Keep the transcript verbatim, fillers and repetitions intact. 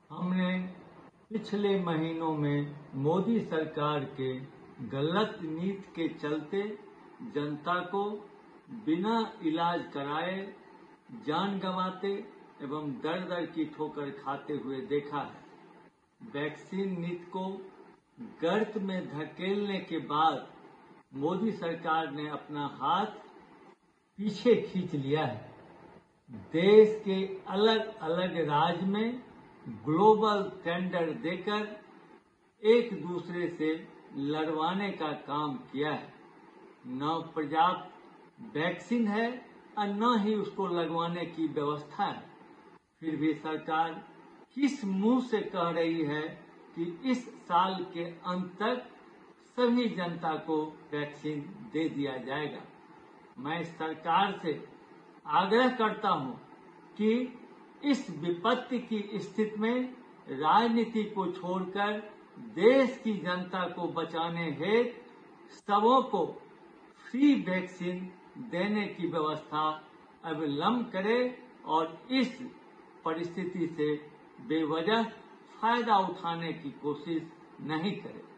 हमने पिछले महीनों में मोदी सरकार के गलत नीति के चलते जनता को बिना इलाज कराए जान गंवाते एवं दर दर की ठोकर खाते हुए देखा है। वैक्सीन नीति को गर्त में धकेलने के बाद मोदी सरकार ने अपना हाथ पीछे खींच लिया है। देश के अलग अलग राज्य में ग्लोबल टेंडर देकर एक दूसरे से लड़वाने का काम किया है। न पर्याप्त वैक्सीन है और न ही उसको लगवाने की व्यवस्था है। फिर भी सरकार किस मुंह से कह रही है कि इस साल के अंत तक सभी जनता को वैक्सीन दे दिया जाएगा। मैं सरकार से आग्रह करता हूं कि इस विपत्ति की स्थिति में राजनीति को छोड़कर देश की जनता को बचाने हेतु सबों को फ्री वैक्सीन देने की व्यवस्था अविलंब करे और इस परिस्थिति से बेवजह फायदा उठाने की कोशिश नहीं करे।